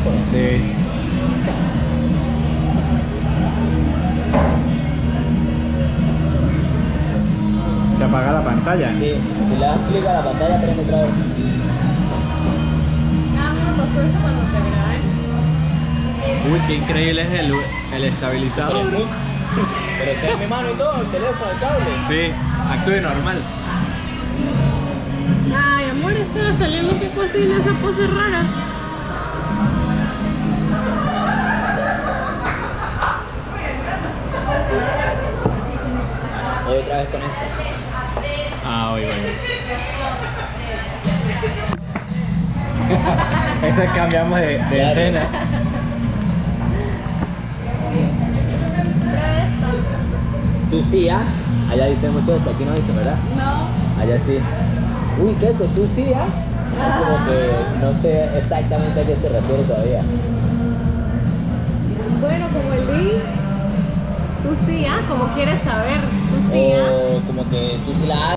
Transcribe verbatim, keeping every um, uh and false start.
teléfono. Sí. Se apaga la pantalla. Sí, si le das clic a la pantalla prende otra vez. Ah, me pasó eso cuando te grabé. Uy, qué increíble es el, el estabilizador. Pero se ve mi mano y todo, el teléfono, el cable. Sí, actúe normal. Ay, amor, estaba saliendo qué cosa en esa pose rara. Voy otra vez con esta. Ah, oye, oye. Eso cambiamos de, de Claro. escena. Tú sí, ¿ah? Allá dice mucho eso, aquí no dice, ¿verdad? No. Allá sí. Uy, Keiko, tú sí, ¿ah? Es como que no sé exactamente a qué se refiere todavía. Bueno, como el di, tú sí, ah, como quieres saber, tú sí, ah. O como que tú sí la haces.